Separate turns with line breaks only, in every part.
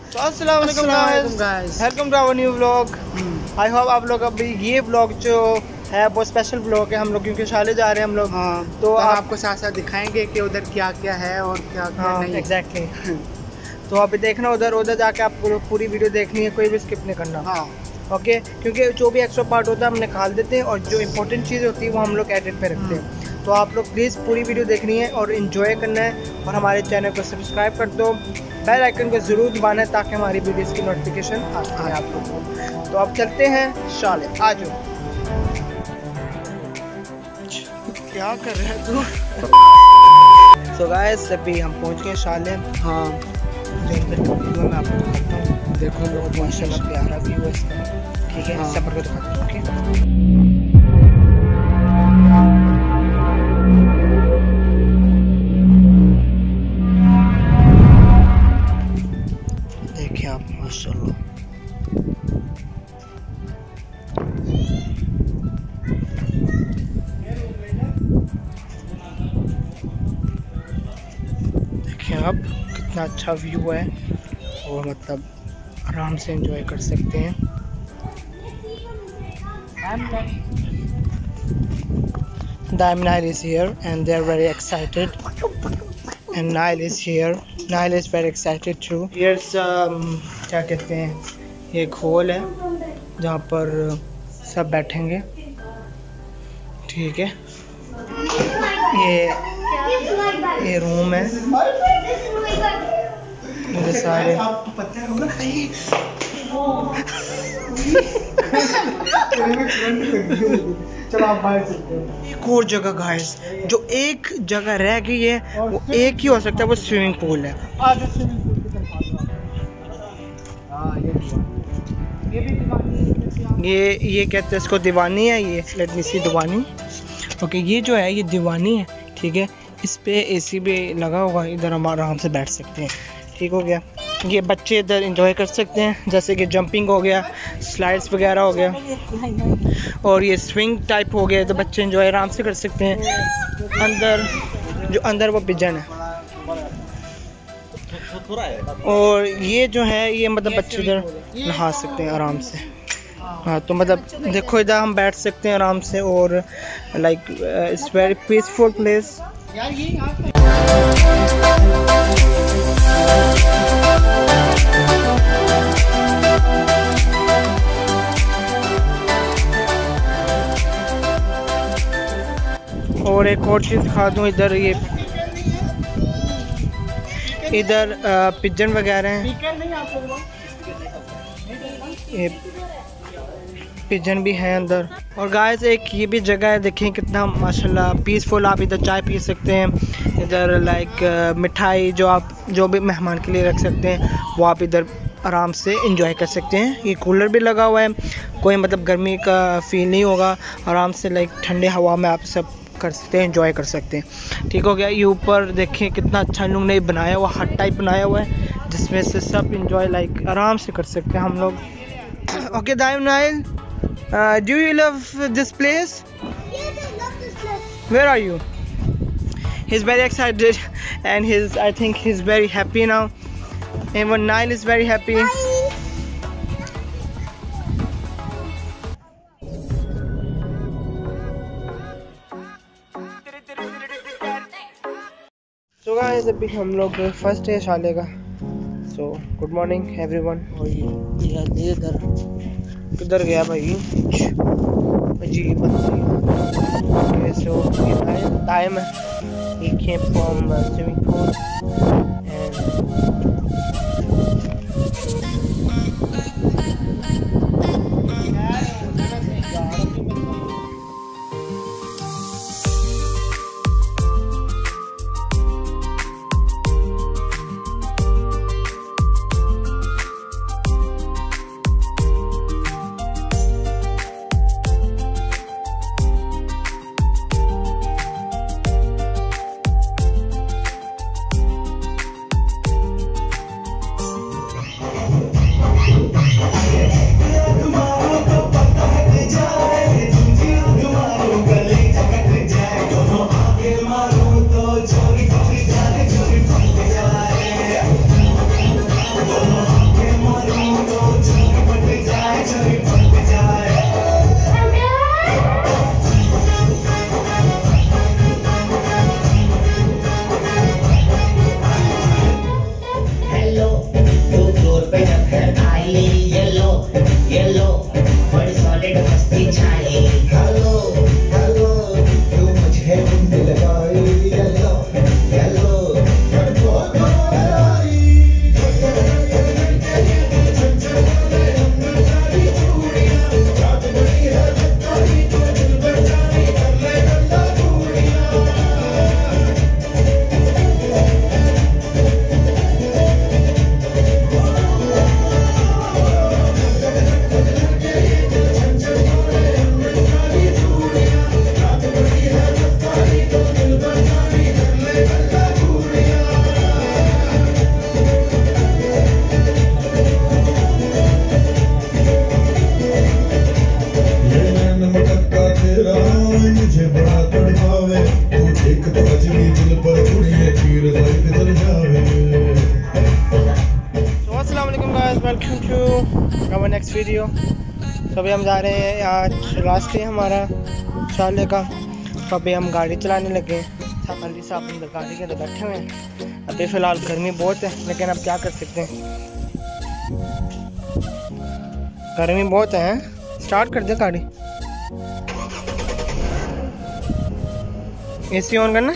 अस्सलाम वालेकुम guys, welcome to our new vlog. I hope आप लोग अभी ये व्लॉग जो है बहुत स्पेशल व्लॉग है हम लोग, क्योंकि शाले जा रहे हैं हम लोग।
तो आपको साथ साथ दिखाएंगे कि उधर क्या क्या है और क्या क्या नहीं।
एग्जैक्टली। तो अभी देखना उधर जाके आपको पूरी वीडियो देखनी है, कोई भी स्किप नहीं करना। ओके, क्योंकि जो भी एक्स्ट्रा पार्ट होता है हम निकाल देते हैं और जो इंपॉर्टेंट चीज़ होती है वो हम लोग एडिट पे रखते हैं। तो आप लोग प्लीज़ पूरी वीडियो देखनी है और इन्जॉय करना है, और हमारे चैनल को सब्सक्राइब कर दो, बेल आइकन को ज़रूर दबाना है ताकि हमारी वीडियोस की नोटिफिकेशन आती है आप लोगों को। तो अब चलते हैं शाले, आ जाओ।
क्या कर रहे हैं तू?
सो गाइस अभी हम पहुंच गए शाले।
हाँ,
जो अंदर का व्यू है मैं आपको दिखाता हूँ। देखो लोग, माशाल्लाह प्यारा व्यू है इसका। ठीक है,
हाँ।
सफर को दिखाता हूँ। ओके, देखिए आप माशाल्लाह। देखिए आप कितना अच्छा व्यू है, और मतलब आराम से एंजॉय कर सकते हैं। Daim Nile is here and they are very excited, and Nile is here. Nile is very excited too. Here's क्या कहते हैं, ये एक हॉल है जहाँ पर सब बैठेंगे। ठीक है, ये रूम है, ये सारे
चलो आप बाहर चलते हैं।
एक और जगह गाइस, जो एक जगह रह गई है वो एक ही हो सकता है, वो स्विमिंग पूल है। ये कहते हैं इसको दीवानी है, ये लेट मी सी दीवानी। ओके, ये जो है ये दीवानी है। ठीक है, इस पे एसी भी लगा होगा, इधर हम आराम से बैठ सकते हैं। ठीक हो गया, ये बच्चे इधर एंजॉय कर सकते हैं, जैसे कि जंपिंग हो गया, स्लाइड्स वगैरह हो गया, और ये स्विंग टाइप हो गया, तो बच्चे एंजॉय आराम से कर सकते हैं। अंदर वो पिजन है, और ये जो है ये मतलब बच्चे इधर नहा सकते हैं आराम से। हाँ, तो मतलब देखो इधर हम बैठ सकते हैं आराम से, और like it's very peaceful place. और एक और चीज़ दिखा दूँ, इधर ये इधर पिजन वगैरह हैं, ये पिजन भी है अंदर। और गाइस एक ये भी जगह है, देखें कितना माशाल्लाह पीसफुल। आप इधर चाय पी सकते हैं, इधर लाइक मिठाई जो भी मेहमान के लिए रख सकते हैं वो आप इधर आराम से एंजॉय कर सकते हैं। ये कूलर भी लगा हुआ है, कोई मतलब गर्मी का फील नहीं होगा, आराम से लाइक ठंडे हवा में आप सब कर सकते हैं, एंजॉय कर सकते हैं। ठीक हो गया, ये ऊपर देखिए कितना अच्छा लोग ने बनाया हुआ, हट टाइप बनाया हुआ है, जिसमें से सब एंजॉय लाइक आराम से कर सकते हैं हम लोग। Okay Daim Nile, do you love this place?
Yes, I love this place.
Where are you? He's very excited and I think he's very happy now. Even Nile is very happy. So guys, अभी हम लोग first है शाले का। So good morning everyone. और ये इधर किधर गया भाई? अजीब okay, so ये टाइम है, he came from swimming pool and welcome to our next video. तो अभी हम जा रहे हैं, आज लास्ट डे हमारा शाले का। तो अभी हम गाड़ी चलाने लगे। अली साहब अंदर गाड़ी के अंदर बैठे हुए हैं। अभी फ़िलहाल गर्मी बहुत है, लेकिन अब क्या कर सकते हैं, गर्मी बहुत है। स्टार्ट कर दे गाड़ी, एसी ऑन करना।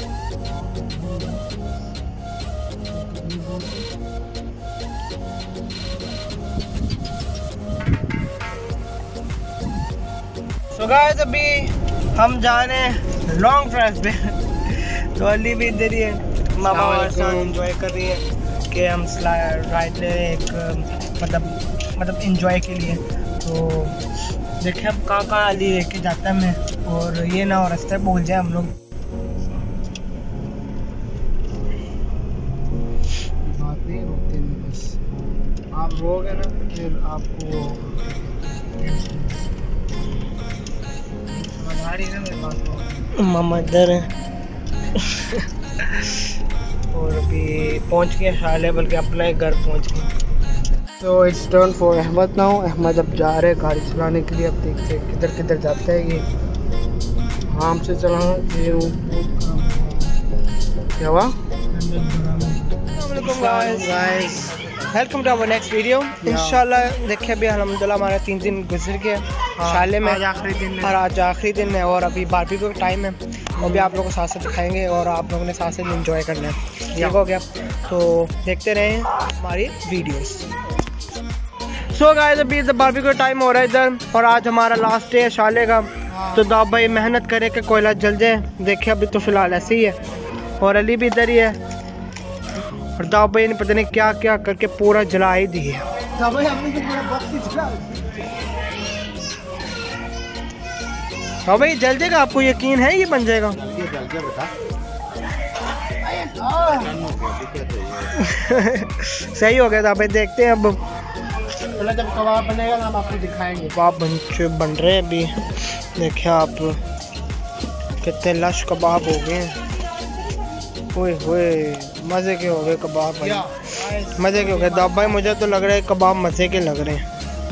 तो गाइस अभी हम जा रहे हैं लॉन्ग ड्राइव पे। तो अली भी इधर ही है, मामा हमारे साथ एंजॉय कर रही है कि हम राइड ले रहे हैं एक मतलब एंजॉय के लिए। तो देखें अब कहाँ अली लेके जाता है मैं, और ये ना और रास्ते भूल जाए हम लोग।
बात नहीं रोकते नहीं, बस आप रोगे ना फिर आपको
मामा इधर है। और अभी पहुंच गए शाले, बल्कि अपना ही घर पहुंच गए।
तो it's turn for Ahmad now. Ahmad अब जा रहे हैं गाड़ी चलाने के लिए। अब देखते हैं किधर किधर जाता है ये। आराम से चलाना ये क्या हुआ।
Welcome to our next video. इंशाल्लाह देखिए अभी अल्हम्दुलिल्लाह हमारा 3 दिन गुजर गया शाले में,
आज आखिरी दिन है।
और आज आखिरी दिन है, और अभी बारबेक्यू का टाइम है। वो भी आप लोगों को साथ साथ दिखाएंगे, और आप लोगों ने साथ साथ एंजॉय करना है। ठीक हो गया, तो देखते रहें हमारी वीडियोस। सो गाइस अभी बारबेक्यू का टाइम हो रहा है इधर, और आज हमारा लास्ट डे है शाले का। तो दाऊद भाई मेहनत करे कि कोयला जल जाए। देखिए अभी तो फिलहाल ऐसे ही है, और अली भी इधर ही है, और दाऊद भाई ने पता नहीं क्या क्या करके पूरा जला ही दी है। हाँ भाई जल जाएगा, आपको यकीन है ये बन जाएगा? सही हो गया था भाई। देखते हैं अब
जब कबाब बनेगा ना हम आपको दिखाएंगे।
कबाब बन रहे हैं अभी। देखिए आप कितने लश कबाब हो गए हैं। ओए होए मज़े के हो गए कबाब भाई, मज़े के हो गए। दाऊद भाई मुझे तो लग रहा है कबाब मज़े के लग रहे हैं।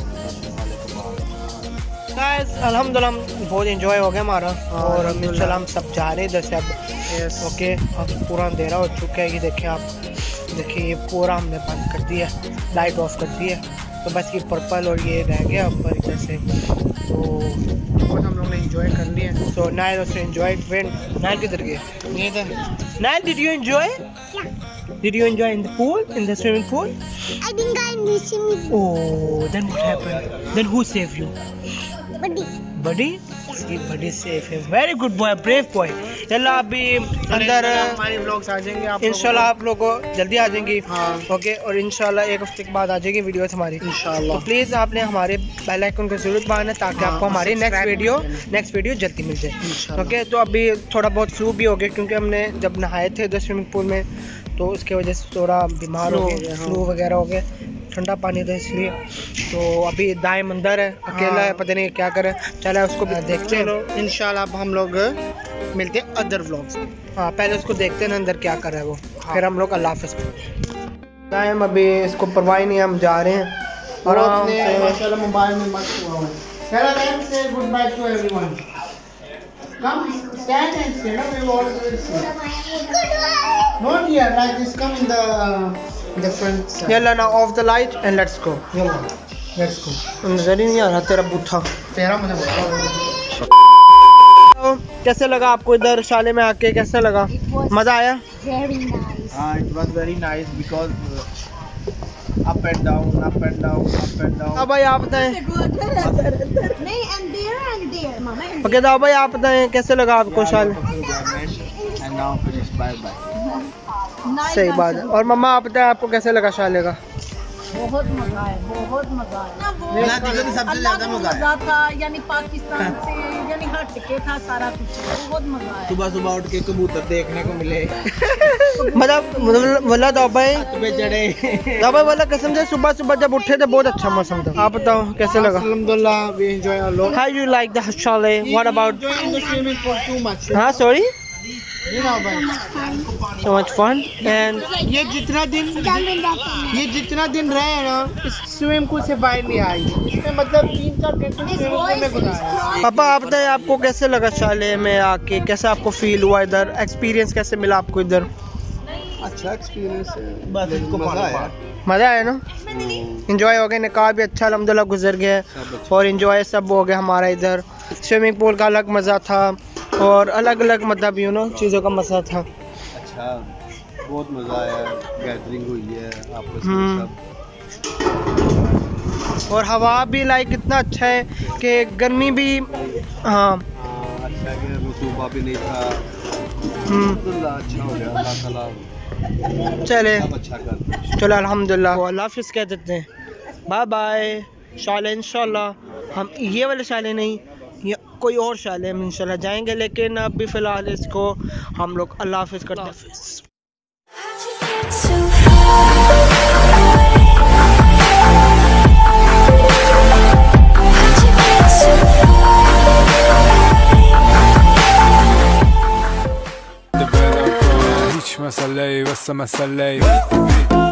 अल्हम्दुलिल्लाह बहुत एंजॉय हो गया हमारा, और इंशाल्लाह हम सब जा रहे हैं इधर से अब। ओके अब पूरा अंधेरा हो चुका है। ये देखिए आप, देखिए ये पूरा हमने बंद कर दिया, लाइट ऑफ कर दी है। तो बस ये पर्पल और ये रह गया ऊपर इधर से। तो
बहुत हम लोग ने एंजॉय कर लिया।
So Nile also enjoyed. Nile किधर गए?
ये था
Nile, did you enjoy? Did you enjoy in the pool, in the swimming pool?
I think I'm missing it.
Oh, then what happened? Then who saved you?
Buddy.
Buddy? ये buddy safe है। Very good boy, brave boy। चलो अभी अंदर
हमारे vlogs आ जाएंगे आप
इंशाल्लाह, आप लोगों को जल्दी आ जाएंगी।
हाँ।
ओके, और इंशाल्लाह 1 हफ्ते के बाद आ जाएगी वीडियोस हमारी
इंशाल्लाह।
तो प्लीज़ आपने हमारे बेल आइकन को जरूर दबाना, ताकि आपको हमारी नेक्स्ट वीडियो जल्दी मिल जाए। ओके, तो अभी थोड़ा बहुत फ्लू भी हो गया, क्योंकि हमने जब नहाए थे उधर स्विमिंग पूल में, तो उसके वजह से थोड़ा बीमार हो गए, फ्लू वगैरह हो गए, ठंडा पानी था इसलिए। तो अभी दाएं अंदर है, अकेला है, पता नहीं क्या करे। चला उसको भी देखते हैं
इंशाल्लाह। अब हम लोग मिलते हैं अदर व्लॉग्स।
हाँ पहले उसको देखते हैं ना अंदर क्या कर रहा है वो, फिर हम लोग अल्लाह हाफ़िज़। टाइम अभी इसको परवाह नहीं है, हम जा रहे हैं आराम से।
माशाल्लाह मोबाइल में मस्त हुआ है। Hello then, say goodbye to everyone. Come, stand and say, no, we all will see. Not here, like this. Come in the front side.
यल्ला ना off the light and let's go.
Yalla, let's go.
नजर ही नहीं आ रहा तेरा बूथा।
तेरा मुझे बता।
तो कैसे लगा आपको इधर शाले में आके, कैसा लगा? मज़ा आया?
Very nice.
It was very nice because up and down, up and down, up and down.
हाँ भाई आप बताएं।
नहीं, and there, Mama.
ओके दाऊ भाई आप बताएं कैसे लगा आपको शाले?
And now finish. Bye bye.
सही बात है। और मम्मा आप बताएं आपको कैसे लगा शाले का?
बहुत मजा है, बहुत मजा है।
सबसे ज्यादा मजा
था, यानी पाकिस्तान से यानी हट के था सारा कुछ, बहुत मजा है।
सुबह सुबह उठ के कबूतर देखने को मिले।
मतलब बोला दाऊ भाई,
चढ़े
दाऊ भाई बोला कसम से सुबह सुबह जब उठे थे बहुत अच्छा मौसम था। आप बताओ कैसे लगा?
अल्हम्दुलिल्लाह, we enjoy a lot.
How you like the chalet? What about?
Enjoying the swimming pool too much.
हाँ sorry?
You know, भाई.
So much fun. And
ये जितना दिन रहे ना इस स्विमिंग पूल से बाहर नहीं आएंगे. इसमें मतलब 3-4 घंटे स्विमिंग पूल में गुजारे.
पापा आप बताइए आपको कैसे लगा शाले में आके, कैसे आपको फील हुआ इधर, एक्सपीरियंस कैसे मिला आपको इधर?
अच्छा एक्सपीरियंस है. बस इनको मजा आया.
मज़ा आया ना? इंजॉय हो गया, निकाह भी अच्छा अल्हम्दुलिल्लाह गुजर गया और इंजॉय सब हो गया हमारा इधर. स्विमिंग पूल का अलग मज़ा था और अलग अलग मतलब चीज़ों का मज़ा था.
अच्छा बहुत मजा आया. गैदरिंग हुई है आपस में सब.
और हवा भी लाइक इतना अच्छा है कि गर्मी भी हाँ
अच्छा है. रसूबा भी नहीं था. अल्हम्दुलिल्लाह अच्छा हो गया. अल्लाह ताला
चले
सब अच्छा कर.
चलो अल्हम्दुलिल्लाह. अल्लाह हाफिज़ कह देते हैं. Bye bye. शाले इंशाल्लाह हम ये वाले शाले नहीं, ये कोई और शाले हम इंशाल्लाह जाएंगे, लेकिन अभी फ़िलहाल इसको हम लोग अल्लाह हाफिज़ करते हैं.
مسلي بس مسلي